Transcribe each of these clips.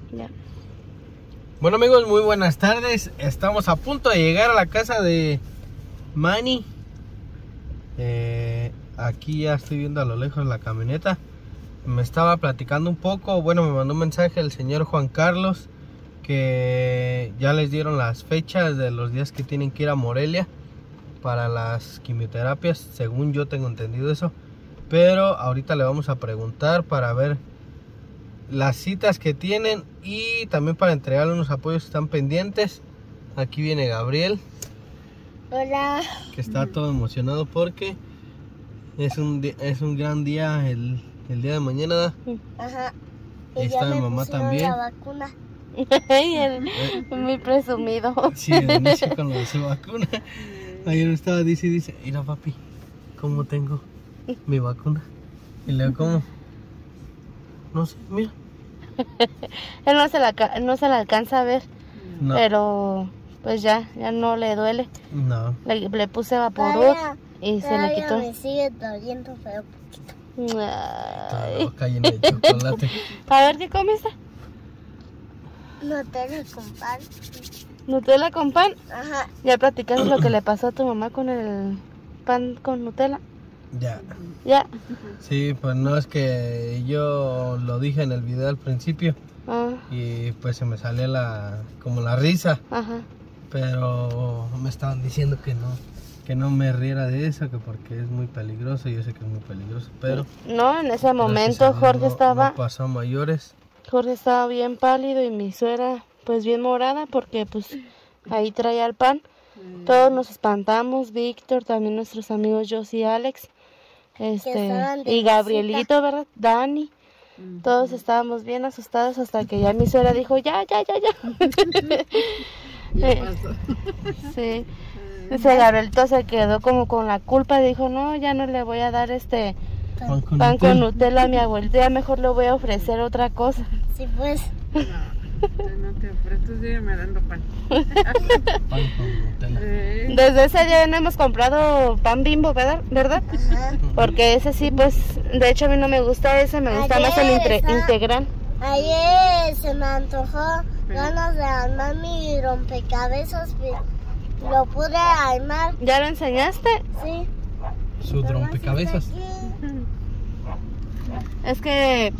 Ya. Bueno amigos, muy buenas tardes. Estamos a punto de llegar a la casa de Manny. Aquí ya estoy viendo a lo lejos la camioneta. Me estaba platicando un poco, bueno, me mandó un mensaje el señor Juan Carlos que ya les dieron las fechas de los días que tienen que ir a Morelia para las quimioterapias, según yo tengo entendido eso. Pero ahorita le vamos a preguntar para ver las citas que tienen y también para entregarle unos apoyos que están pendientes. Aquí viene Gabriel. Hola. Que está todo emocionado porque es un gran día el día de mañana. Ajá. Ahí está mi mamá también. La vacuna. Muy presumido. Sí, el inicio con lo de su vacuna. Ayer estaba dice, mira papi, ¿cómo tengo mi vacuna? Y le digo, ¿cómo? No sé, mira. Él no se la alcanza a ver, No. pero pues ya no le duele. No. Le puse Vaporub y se le quitó. Me sigue doliendo, pero poquito. Toda la Ay. boca llena de chocolate. A ver, ¿qué comiste? Nutella con pan. ¿Nutella con pan? Ajá. ¿Ya platicaste lo que le pasó a tu mamá con el pan con Nutella? Ya. Ya. Sí, pues no, es que yo lo dije en el video al principio Ah, y pues se me salía como la risa, ajá. pero me estaban diciendo que no me riera de eso, que porque es muy peligroso. Yo sé que es muy peligroso, pero No, en ese gracias a momento Dios Jorge no pasó a mayores. estaba bien pálido y mi suegra pues bien morada porque pues ahí traía el pan. Todos nos espantamos, Víctor, también nuestros amigos Jos y Alex, estaban de y Gabrielito, ¿verdad? Dani. Todos estábamos bien asustados hasta que ya mi suegra dijo, ya. Sí. Ese Gabrielito se quedó como con la culpa, dijo, no, ya no le voy a dar pan con Nutella a mi abuelita, ya mejor le voy a ofrecer otra cosa. Sí, pues. No te ofrezco, sígueme dando pan. Pan con Nutella. Desde ese día no hemos comprado pan Bimbo, ¿verdad? Ajá. Porque ese sí, pues, de hecho a mí no me gusta ese, me gusta más el integral. Ayer se me antojó ganas de armar mi rompecabezas. Lo pude armar. ¿Ya lo enseñaste? Sí. Su rompecabezas. Es que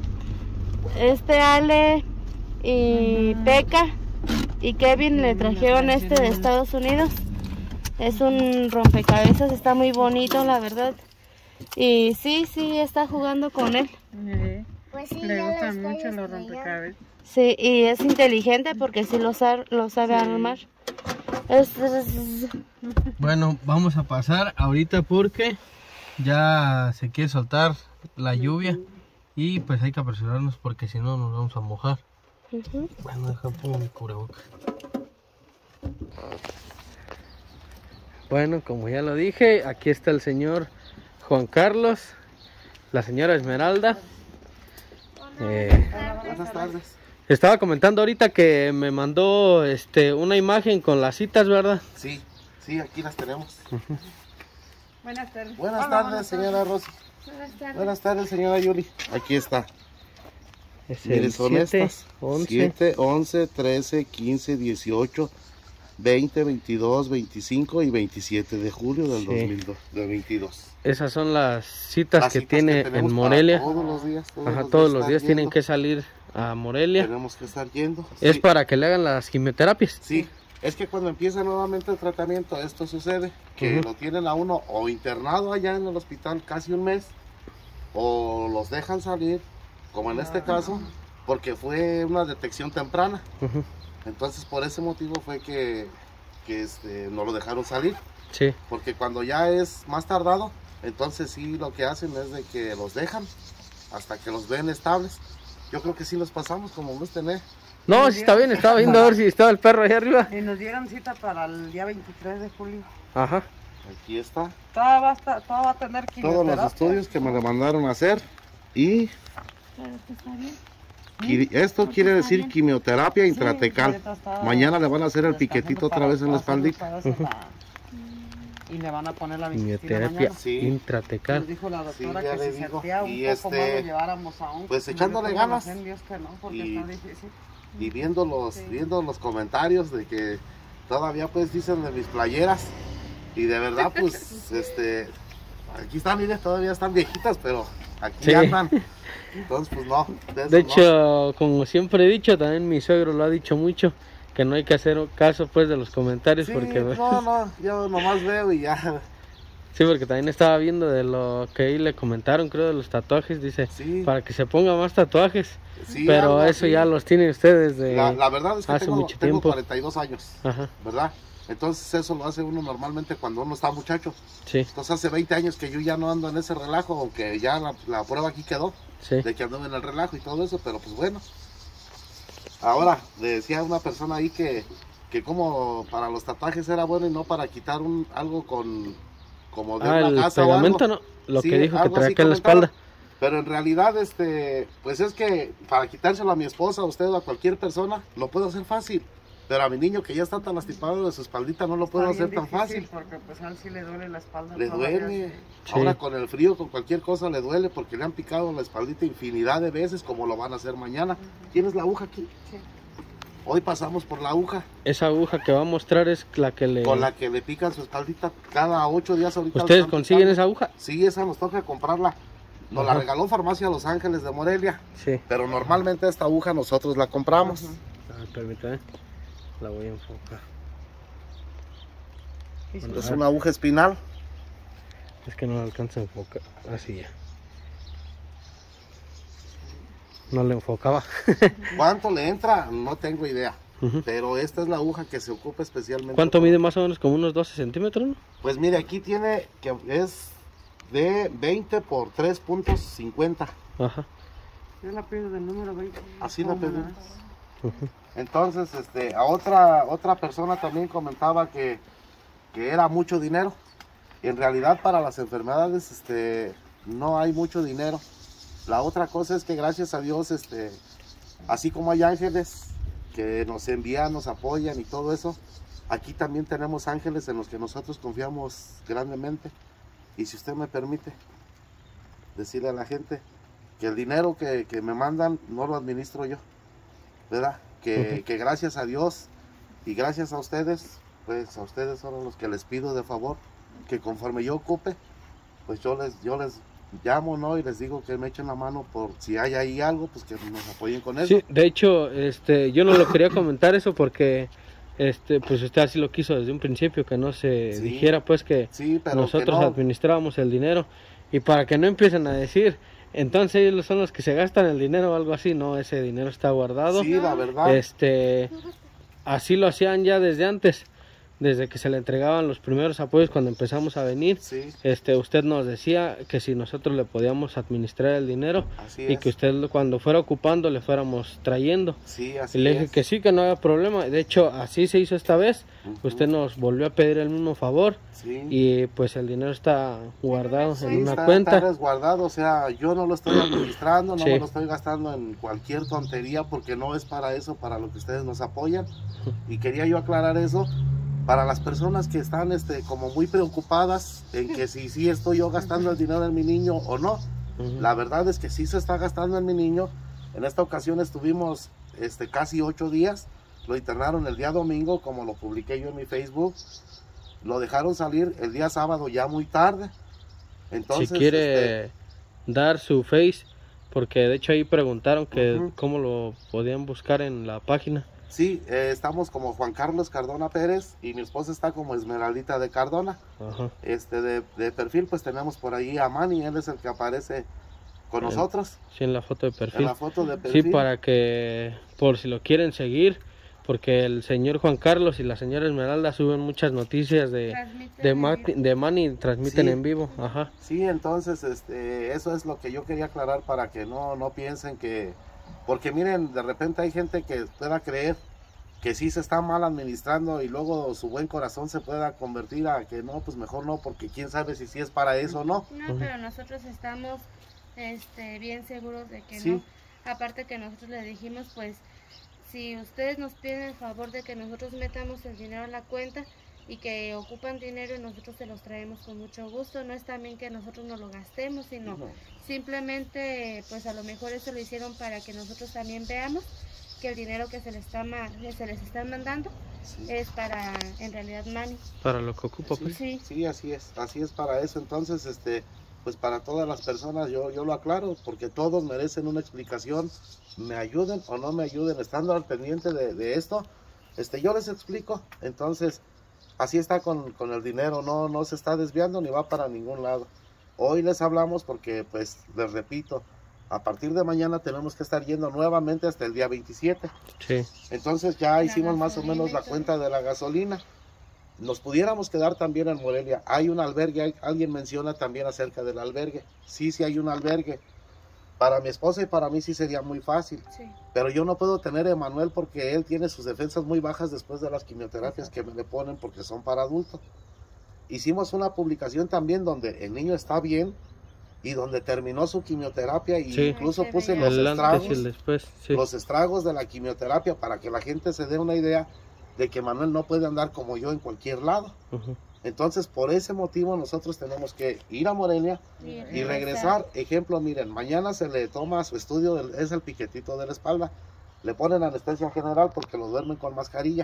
Ale y Peca y Kevin le trajeron de Estados Unidos. Es un rompecabezas, está muy bonito, la verdad. Y sí, está jugando con él. Pues sí, Le ya lo gustan estoy mucho los estrellando. rompecabezas. Sí, y es inteligente porque sí lo sabe armar. Bueno, vamos a pasar ahorita porque ya se quiere soltar la lluvia y pues hay que apresurarnos porque si no nos vamos a mojar. Bueno, déjame pongo mi cubrebocas. Bueno, como ya lo dije, aquí está el señor Juan Carlos, la señora Esmeralda. Buenas tardes. Estaba comentando ahorita que me mandó una imagen con las citas, ¿verdad? Sí, aquí las tenemos. Buenas tardes. Buenas tardes, señora Rosy. Buenas tardes, señora Yuli. Aquí está. Es Mire, el son 7, estas. 11. 7, 11, 13, 15, 18, 20, 22, 25 y 27 de julio del 2022. Esas son las citas Las que citas tiene tenemos en para Morelia. Todos los días. Todos los días estar tienen yendo. que salir a Morelia. Tenemos que estar yendo. Es Sí. para que le hagan las quimioterapias. Sí, es que cuando empieza nuevamente el tratamiento, esto sucede, que lo tienen a uno o internado allá en el hospital casi un mes, o los dejan salir, como en este caso, porque fue una detección temprana. Entonces por ese motivo fue que no lo dejaron salir, Sí. porque cuando ya es más tardado, entonces sí lo que hacen es de que los dejan hasta que los ven estables. Yo creo que sí los pasamos como un tener. No, sí está bien, estaba viendo a ver si estaba el perro ahí arriba. Y nos dieron cita para el día 23 de julio. Ajá. Aquí está. Todo va a tener Todos los estudios que me le mandaron a hacer y esto quiere decir quimioterapia intratecal. Mañana le van a hacer el piquetito otra vez en la espaldita. Y le van a poner la Quimioterapia Sí. intratecal. Nos dijo la doctora Sí, ya que le si digo. sentía un Y poco más lo lleváramos a un. pues echándole Nosotros ganas. en Dios que no, porque Y- está difícil. y viendo los comentarios de que todavía pues dicen de mis playeras, y de verdad pues aquí están, miren, todavía están viejitas, pero aquí andan. Entonces pues no. De hecho, como siempre he dicho, también mi suegro lo ha dicho mucho, que no hay que hacer caso pues de los comentarios, Sí, porque no, yo nomás veo y ya. sí, porque también estaba viendo de lo que ahí le comentaron, creo, de los tatuajes, dice, Sí. para que se ponga más tatuajes, Sí, pero algo eso así. ya los tienen ustedes de La verdad es que hace mucho tengo tiempo. 42 años, Ajá, ¿verdad? Entonces eso lo hace uno normalmente cuando uno está muchacho. sí, Entonces hace 20 años que yo ya no ando en ese relajo, aunque ya la prueba aquí quedó, sí. de que ando en el relajo y todo eso, pero pues bueno. Ahora, le decía a una persona ahí que como para los tatuajes era bueno y no para quitar algo como de una El casa o algo. pegamento no, lo Sí, que dijo que algo traía así acá en la comentaron. espalda. Pero en realidad, pues es que para quitárselo a mi esposa, a usted o a cualquier persona, lo puedo hacer fácil. Pero a mi niño que ya está tan lastimado de su espaldita, no lo puedo Está hacer bien tan difícil, fácil. porque pues a él sí le duele la espalda. Le todavía, duele. Sí. Ahora con el frío, con cualquier cosa le duele porque le han picado la espaldita infinidad de veces, como lo van a hacer mañana. ¿Tienes la aguja aquí? Sí. Hoy pasamos por la aguja Esa aguja que va a mostrar es la que le... con la que le pican su espaldita cada 8 días ahorita. ¿Ustedes le están consiguen picando. esa aguja? Sí, esa nos toca comprarla. Nos la Ajá. regaló Farmacia Los Ángeles de Morelia. Sí. Pero normalmente esta aguja nosotros la compramos. Ajá. Permítame, la voy a enfocar. Y sí. Es una aguja espinal. Es que no la alcanza a enfocar. Así ya. No le enfocaba. ¿Cuánto le entra? No tengo idea. Ujú. Pero esta es la aguja que se ocupa especialmente. ¿Cuánto mide más o menos? Como unos 12 centímetros, ¿no? Pues mire, aquí tiene que es de 20 por 3.50. Ajá. Yo la pido del número 20. Así la pedí. más. Ujú. Entonces, a otra persona también comentaba que era mucho dinero. En realidad para las enfermedades no hay mucho dinero. La otra cosa es que gracias a Dios, así como hay ángeles que nos envían, nos apoyan y todo eso, aquí también tenemos ángeles en los que nosotros confiamos grandemente. Y si usted me permite decirle a la gente que el dinero que me mandan no lo administro yo, ¿verdad? Que gracias a Dios y gracias a ustedes, pues a ustedes son los que les pido de favor que conforme yo ocupe, pues yo les llamo, ¿no? Y les digo que me echen la mano por si hay ahí algo, pues que nos apoyen con eso. Sí, de hecho, yo no lo quería comentar eso porque, pues usted así lo quiso desde un principio, que no se Sí. dijera pues que Sí, pero nosotros que no. administrábamos el dinero, y para que no empiecen a decir, entonces ellos son los que se gastan el dinero o algo así. No, ese dinero está guardado. Sí, la verdad. Así lo hacían ya desde antes, desde que se le entregaban los primeros apoyos cuando empezamos a venir. Sí, Usted nos decía que si nosotros le podíamos administrar el dinero así y es. que usted cuando fuera ocupando le fuéramos trayendo. Sí, Y así le dije es. que sí, que no había problema. De hecho, así se hizo esta vez. Ujú. Usted nos volvió a pedir el mismo favor Sí. y pues el dinero está guardado Sí, en una está cuenta. resguardado, o sea, yo no lo estoy administrando, no Sí. me lo estoy gastando en cualquier tontería porque no es para eso, para lo que ustedes nos apoyan. Y quería yo aclarar eso para las personas que están como muy preocupadas en que si estoy yo gastando el dinero en mi niño o no. Ujú. La verdad es que sí se está gastando en mi niño. En esta ocasión estuvimos casi 8 días. Lo internaron el día domingo, como lo publiqué yo en mi Facebook. Lo dejaron salir el día sábado ya muy tarde. Entonces, Si quiere dar su face, porque de hecho ahí preguntaron que Ujú. cómo lo podían buscar en la página. sí, estamos como Juan Carlos Cardona Pérez y mi esposa está como Esmeraldita de Cardona. Ajá. De perfil pues tenemos por ahí a Manny, él es el que aparece con El- nosotros Sí, en la foto de en perfil. la foto de Sí, perfil. para que, por si lo quieren seguir, porque el señor Juan Carlos y la señora Esmeralda suben muchas noticias de Manny y transmiten Sí. en vivo. Ajá. Sí, entonces eso es lo que yo quería aclarar para que no piensen que... Porque miren, de repente hay gente que pueda creer que sí se está mal administrando y luego su buen corazón se pueda convertir a que no, pues mejor no, porque quién sabe si sí es para eso o no. No, pero nosotros estamos bien seguros de que Sí. no. Aparte que nosotros le dijimos, pues, si ustedes nos piden el favor de que nosotros metamos el dinero a la cuenta y que ocupan dinero y nosotros se los traemos con mucho gusto, no es también que nosotros nos lo gastemos, sino No. simplemente, pues a lo mejor eso lo hicieron para que nosotros también veamos que el dinero que se les está mandando Sí. es para, en realidad, Manny. Para lo que ocupa, pues. Sí. Sí, así es para eso. Entonces, pues para todas las personas yo lo aclaro, porque todos merecen una explicación, me ayuden o no me ayuden, estando al pendiente de esto, yo les explico. Entonces, así está con el dinero, no se está desviando ni va para ningún lado. Hoy les hablamos porque, pues, les repito, a partir de mañana tenemos que estar yendo nuevamente hasta el día 27. Sí. Entonces ya hicimos más o gasolina menos y la todo. cuenta de la gasolina. Nos pudiéramos quedar también en Morelia. Hay un albergue, alguien menciona también acerca del albergue. Sí hay un albergue. Para mi esposa y para mí sí sería muy fácil. Sí. Pero yo no puedo tener a Emanuel porque él tiene sus defensas muy bajas después de las quimioterapias que me le ponen porque son para adultos. Hicimos una publicación también donde el niño está bien y donde terminó su quimioterapia y Sí. incluso Se puse veía. los El antes y el estragos, después, sí. los estragos de la quimioterapia para que la gente se dé una idea de que Manuel no puede andar como yo en cualquier lado. Ujú. Entonces, por ese motivo nosotros tenemos que ir a Morelia y regresar. Ejemplo, miren, mañana se le toma su estudio, es el piquetito de la espalda. Le ponen anestesia general porque lo duermen con mascarilla.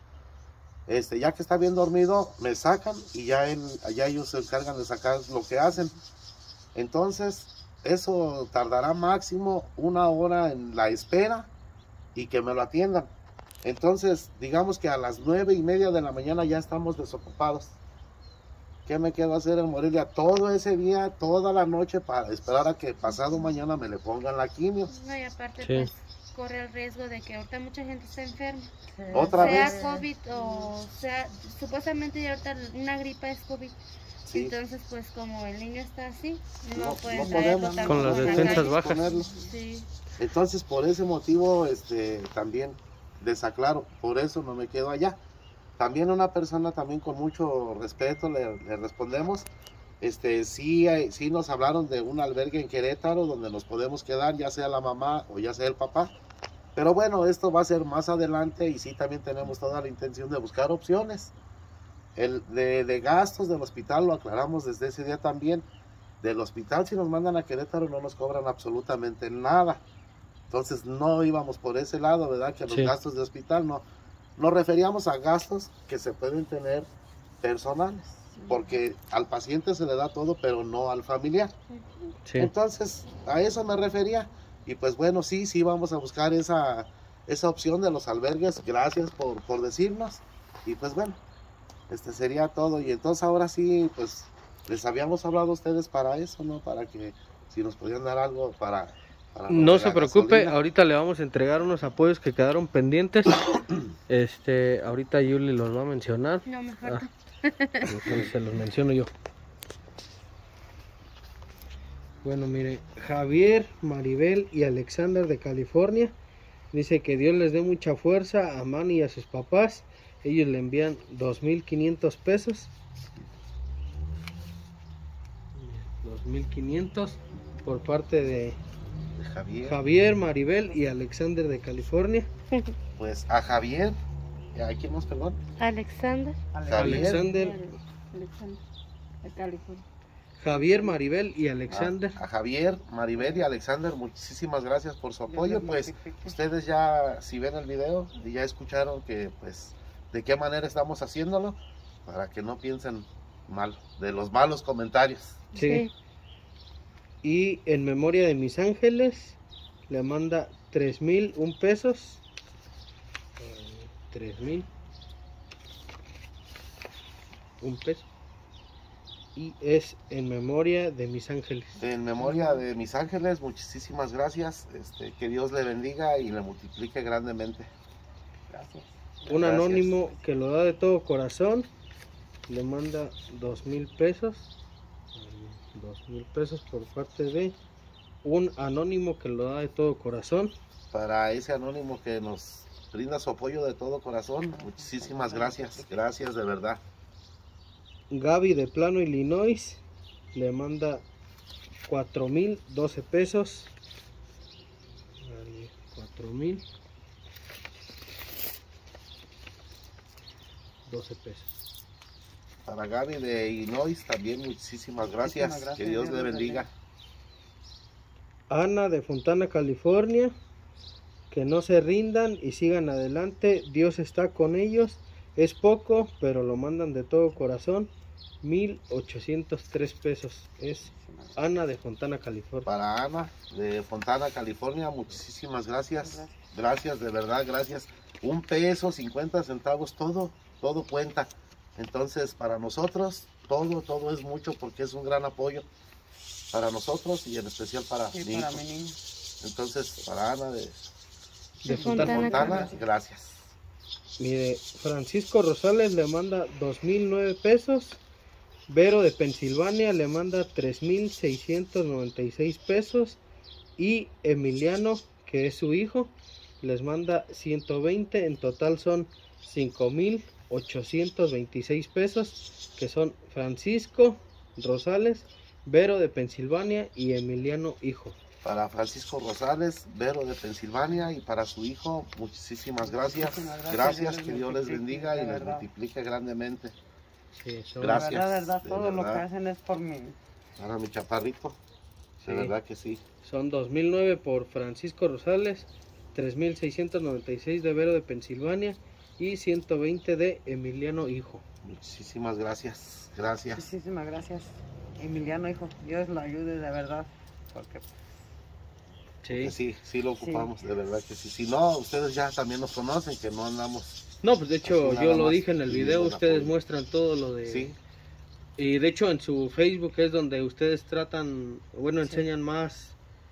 Ya que está bien dormido, me sacan y ya ellos se encargan de sacar lo que hacen. Entonces, eso tardará máximo 1 hora en la espera y que me lo atiendan. Entonces, digamos que a las 9:30 de la mañana ya estamos desocupados. ¿Qué me quedo a hacer en Morelia? Todo ese día, toda la noche para esperar a que pasado mañana me le pongan la quimio. No, y aparte, Sí. pues, corre el riesgo de que ahorita mucha gente está enferma. Otra sea vez. COVID o sea, supuestamente ya ahorita una gripa es COVID. Sí. Entonces, pues, como el niño está así, no, No pueden podemos. traerlo Con las tampoco a la defensas calle. bajas. Ponerlo. Sí. Entonces, por ese motivo, también desaclaro, por eso no me quedo allá. También una persona también con mucho respeto le respondemos. Sí nos hablaron de un albergue en Querétaro donde nos podemos quedar, ya sea la mamá o ya sea el papá. Pero bueno, esto va a ser más adelante y sí también tenemos toda la intención de buscar opciones. De gastos del hospital lo aclaramos desde ese día también. Del hospital, si nos mandan a Querétaro no nos cobran absolutamente nada. Entonces no íbamos por ese lado, ¿verdad? Que los Sí. gastos de hospital no. Nos referíamos a gastos que se pueden tener personales, porque al paciente se le da todo, pero no al familiar. Sí. Entonces, a eso me refería. Y pues bueno, sí vamos a buscar esa opción de los albergues. Gracias por decirnos. Y pues bueno, sería todo. Y entonces ahora sí, pues les habíamos hablado a ustedes para eso, ¿no? Para que si nos podían dar algo para lo No de se la preocupe, gasolina. ahorita le vamos a entregar unos apoyos que quedaron pendientes. Ahorita Yuli los va a mencionar. No, mejor Ah. no. Entonces se los menciono yo. Bueno, mire, Javier, Maribel y Alexander de California dice que Dios les dé mucha fuerza a Manny y a sus papás. Ellos le envían 2,500 pesos. 2,500 por parte de Javier. Javier, Maribel y Alexander de California. Pues a Javier, ¿a quién más, perdón? Alexander. Javier. Alexander, Alexander, de California. Javier, Maribel y Alexander. A Javier, Maribel y Alexander, muchísimas gracias por su apoyo. Pues ustedes ya, si ven el video, ya escucharon que, pues, de qué manera estamos haciéndolo, para que no piensen mal, de los malos comentarios. Sí. Y en memoria de mis ángeles le manda 3,001 pesos. 3,001 peso. Y es en memoria de mis ángeles. En memoria de mis ángeles, muchísimas gracias. Que Dios le bendiga y le multiplique grandemente. Gracias. Un Gracias. anónimo que lo da de todo corazón le manda 2,000 pesos. 2,000 pesos por parte de un anónimo que lo da de todo corazón. Para ese anónimo que nos brinda su apoyo de todo corazón, muchísimas gracias. Gracias de verdad. Gaby de Plano, Illinois, le manda 4,012 pesos. 4,012 pesos. Para Gaby de Illinois también muchísimas gracias. Muchísimas gracias, Que Dios le Dios les bendiga. Ana de Fontana, California, que no se rindan y sigan adelante, Dios está con ellos, es poco, pero lo mandan de todo corazón, 1,803 pesos, es Ana de Fontana, California. Para Ana de Fontana, California, muchísimas gracias. Gracias, de verdad, gracias. 1 peso, 50 centavos, todo cuenta. Entonces, para nosotros, todo es mucho porque es un gran apoyo para nosotros y en especial para mi hijo. mi niño. Entonces, para Ana de Fontana, Fontana, gracias. Mire, Francisco Rosales le manda 2,009 pesos. Vero de Pensilvania le manda 3,696 pesos. Y Emiliano, que es su hijo, les manda 120. En total son 5,826 pesos, que son Francisco Rosales, Vero de Pensilvania y Emiliano, hijo. Para Francisco Rosales, Vero de Pensilvania y para su hijo, muchísimas gracias. Gracias, que Dios les bendiga y les multiplique grandemente. Sí, son- Gracias. De verdad, de todo lo que verdad. hacen es por mí. Para mi chaparrito, Sí. de verdad que sí. Son 2,009 por Francisco Rosales, 3,696 de Vero de Pensilvania y 120 de Emiliano, hijo. Muchísimas gracias. Gracias. Muchísimas gracias, Emiliano, hijo. Dios lo ayude de verdad. Porque Que sí lo ocupamos, de verdad que sí. Si no, ustedes ya también nos conocen, que no andamos. No, pues de hecho Así yo nada lo más dije en el pidiendo video, el ustedes apoyo. muestran todo lo de... Sí, Y de hecho en su Facebook es donde ustedes tratan, bueno, enseñan más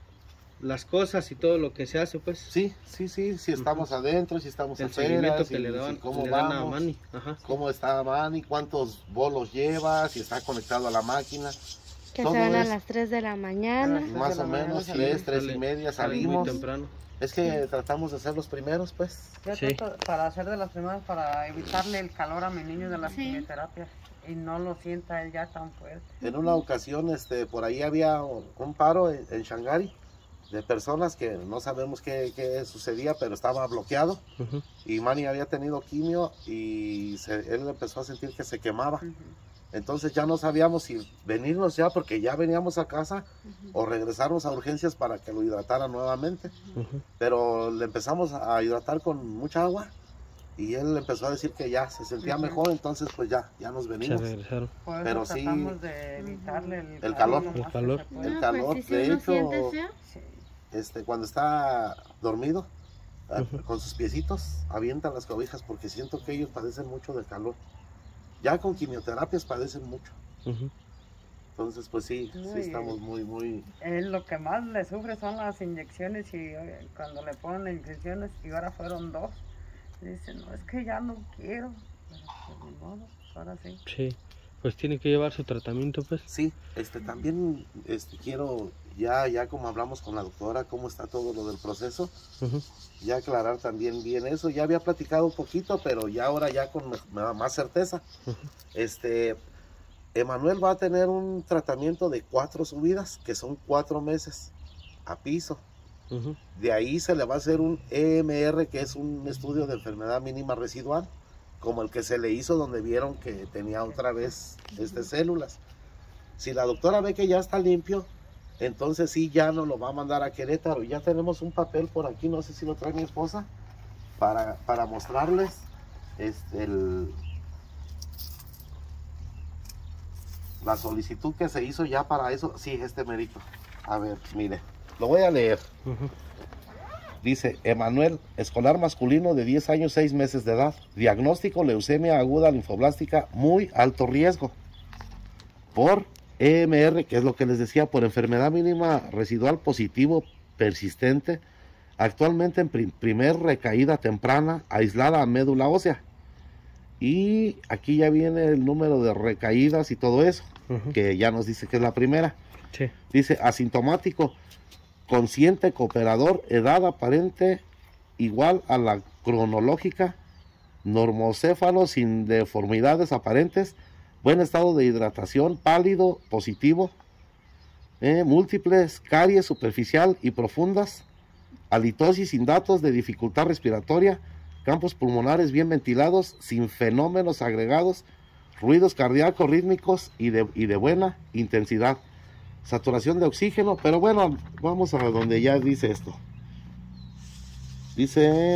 las cosas y todo lo que se hace, pues. sí, si estamos adentro, si estamos El afuera, seguimiento si- que le si dan, cómo le dan a vamos, Manny. Ajá. cómo está Manny, cuántos bolos lleva, si está conectado a la máquina. Que Todo se van a es- las 3 de la mañana. Más o menos, Sí, 3 sale- y media sale muy salimos. temprano. Es que tratamos de ser los primeros, pues. yo Sí. trato para hacer de las primeras, para evitarle el calor a mi niño de las Sí. quimioterapias. Y no lo sienta él ya tan fuerte. En una ocasión, por ahí había un paro en Shangari de personas que no sabemos qué sucedía, pero estaba bloqueado. Ujú. Y Manny había tenido quimio y él empezó a sentir que se quemaba. Ujú. Entonces ya no sabíamos si venirnos ya porque ya veníamos a casa o regresarnos a urgencias para que lo hidratara nuevamente. Ujú. Pero le empezamos a hidratar con mucha agua y él empezó a decir que ya se sentía Ujú. mejor, entonces pues ya nos Se venimos. regresaron. Por eso Pero sí- tratamos de evitarle El calor. lo más El que calor. se pueda. El calor, pues, sí, de uno hecho, siente feo. Sí. cuando está dormido, Ujú. con sus piecitos, avienta las cobijas porque siento que ellos padecen mucho del calor. Ya con quimioterapias padecen mucho. Ujú. Entonces, pues sí Muy estamos muy... Él lo que más le sufre son las inyecciones y cuando le ponen las inyecciones y ahora fueron 2. Dice, no, es que ya no quiero. Pero, pues, ni modo, ahora sí. Sí, pues tiene que llevar su tratamiento, pues. Sí, también quiero, ya como hablamos con la doctora, cómo está todo lo del proceso, Ujú. ya aclarar también bien eso. Ya había platicado un poquito, pero ya ahora ya con más certeza. Ujú. Emanuel va a tener un tratamiento de 4 subidas, que son 4 meses a piso. Ujú. De ahí se le va a hacer un EMR, que es un estudio de enfermedad mínima residual, como el que se le hizo donde vieron que tenía otra vez células. Si la doctora ve que ya está limpio, entonces sí, ya nos lo va a mandar a Querétaro. Ya tenemos un papel por aquí, no sé si lo trae mi esposa, para mostrarles la solicitud que se hizo ya para eso. Sí, mérito. A ver, mire, lo voy a leer. Ujú. Dice, Emanuel, escolar masculino de 10 años, 6 meses de edad. Diagnóstico, leucemia aguda linfoblástica, muy alto riesgo. Por EMR, que es lo que les decía, por enfermedad mínima residual positivo persistente. Actualmente en primer recaída temprana, aislada a médula ósea. Y aquí ya viene el número de recaídas y todo eso, Ujú. que ya nos dice que es la primera. Sí. Dice, asintomático, consciente, cooperador, edad aparente igual a la cronológica, normocéfalo sin deformidades aparentes, buen estado de hidratación, pálido, positivo, múltiples caries superficial y profundas, halitosis sin datos de dificultad respiratoria, campos pulmonares bien ventilados, sin fenómenos agregados, ruidos cardíacos rítmicos y de buena intensidad. Saturación de oxígeno, pero bueno, vamos a donde ya dice esto. Dice,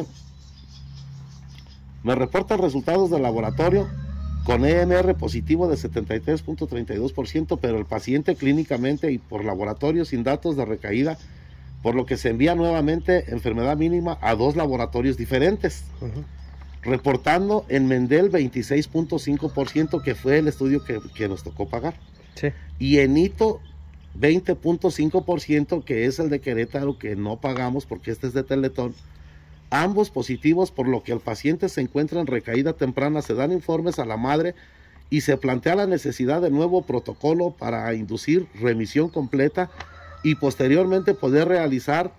me reportan resultados del laboratorio con EMR positivo de 73.32%, pero el paciente clínicamente y por laboratorio sin datos de recaída, por lo que se envía nuevamente enfermedad mínima a 2 laboratorios diferentes, reportando en Mendel 26.5%, que fue el estudio que nos tocó pagar, Sí. y en Hito 20.5%, que es el de Querétaro, que no pagamos porque este es de Teletón. Ambos positivos, por lo que el paciente se encuentra en recaída temprana. Se dan informes a la madre y se plantea la necesidad de nuevo protocolo para inducir remisión completa y posteriormente poder realizar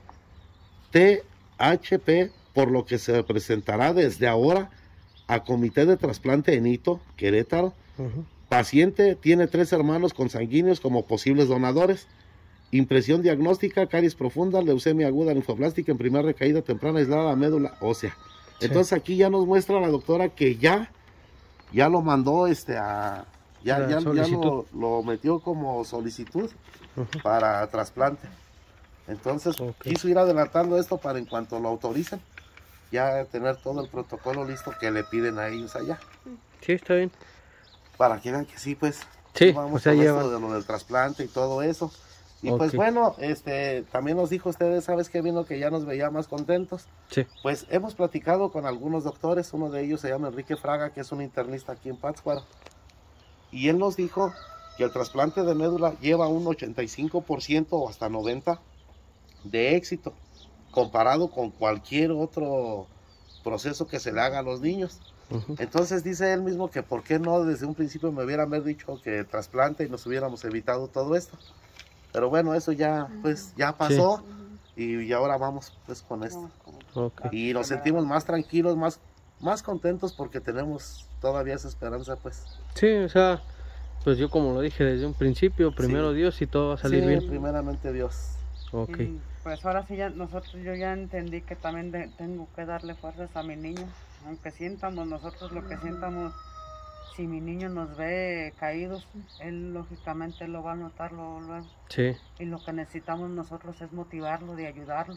THP, por lo que se presentará desde ahora a comité de trasplante en Hito, Querétaro. Paciente tiene 3 hermanos consanguíneos como posibles donadores. Impresión diagnóstica, caries profunda, leucemia aguda linfoblástica en primera recaída temprana aislada, médula ósea. Sí. Entonces aquí ya nos muestra la doctora que ya lo mandó ya lo metió como solicitud para trasplante. Entonces quiso ir adelantando esto para en cuanto lo autoricen, ya tener todo el protocolo listo que le piden a ellos allá. Sí, está bien. Para que vean que sí, pues, Sí, vamos o sea, con llevan. esto de lo del trasplante y todo eso. Y pues bueno, también nos dijo ustedes, ¿sabes qué? Vino que ya nos veía más contentos. Sí. Pues hemos platicado con algunos doctores, uno de ellos se llama Enrique Fraga, que es un internista aquí en Pátzcuaro. Y él nos dijo que el trasplante de médula lleva un 85% o hasta 90% de éxito, comparado con cualquier otro proceso que se le haga a los niños. Entonces dice él mismo que por qué no desde un principio me hubieran dicho que trasplante y nos hubiéramos evitado todo esto. Pero bueno, eso ya pues ya pasó, y ahora vamos pues con esto. Y nos sentimos más tranquilos, más contentos porque tenemos todavía esa esperanza, pues. Sí, o sea, pues yo como lo dije desde un principio, primero Dios y todo va a salir bien. Primeramente Dios. Ok. Y pues ahora sí yo ya entendí que también tengo que darle fuerzas a mi niño, aunque sientamos nosotros lo que sientamos. Si mi niño nos ve caídos, él lógicamente lo va a notar luego. Sí. Y lo que necesitamos nosotros es motivarlo, de ayudarlo.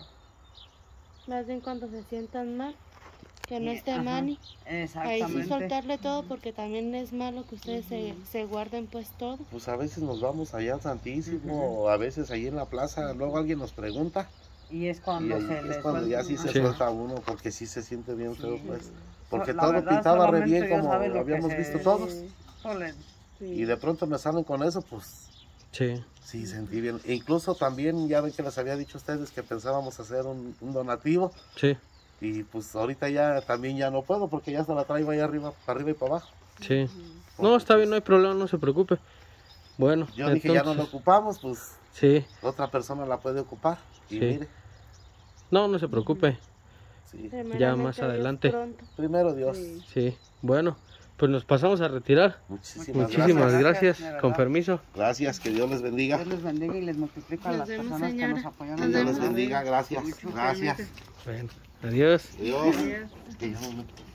Más bien cuando se sientan mal, que no esté Ajá, mani. exactamente. Ahí sí soltarle todo, porque también es malo que ustedes se guarden pues todo. Pues a veces nos vamos allá al Santísimo, a veces ahí en la plaza, luego alguien nos pregunta. Y es cuando Y se es cuando ya sí se Sí. suelta uno, porque sí se siente bien feo, pues. Porque La todo verdad, pintaba re solamente bien Dios como sabe lo lo que habíamos se- visto todos. Híjole, Y de pronto me salen con eso, pues Sí. sí sentí bien. E incluso también, ya ven que les había dicho a ustedes que pensábamos hacer un donativo. Sí. Y pues ahorita ya también ya no puedo, porque ya se la traigo ahí arriba, para arriba y para abajo. Sí. No, está bien, no hay problema, no se preocupe. Bueno, Yo dije, ya no lo ocupamos, pues Sí. otra persona la puede ocupar. Y Sí. mire, No, no se preocupe. sí. Primeramente más Dios adelante. pronto. Primero Dios. Sí. Bueno, pues nos pasamos a retirar. Muchísimas Muchísimas gracias. gracias. de verdad. Con permiso. Gracias, que Dios les bendiga. Dios les bendiga y les multiplica a Nos las vemos, personas señora. que nos apoyan. Nos Dios les vemos. bendiga, gracias. Mucho Gracias. Bueno, adiós. Dios.